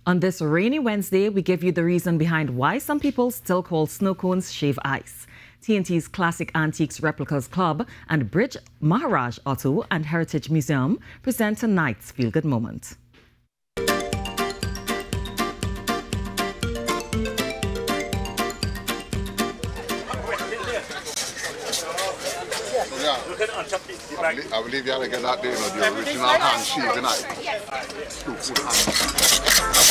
On this rainy Wednesday, we give you the reason behind why some people still call snow cones shave ice. TNT's Classic Antiques Replicas Club and Brij, Maharaj Auto and Heritage Museum present tonight's Feel Good Moment. I believe you gotta get out there, the original hand shaving knife.